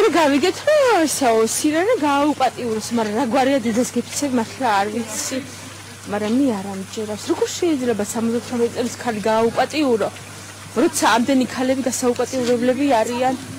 მე გავიგეთ რომ ესაო სირენა გააუპატიუროს, მაგრამ რა გვარია დედას გეფიცებ მართლა არ ვიცი. მაგრამ მე არ ამჯერავს. როგორ შეიძლება 78 წლის ქალი გააუპატიურო? როცა ამდენი ქალები გასაუპატიურებლები არიან?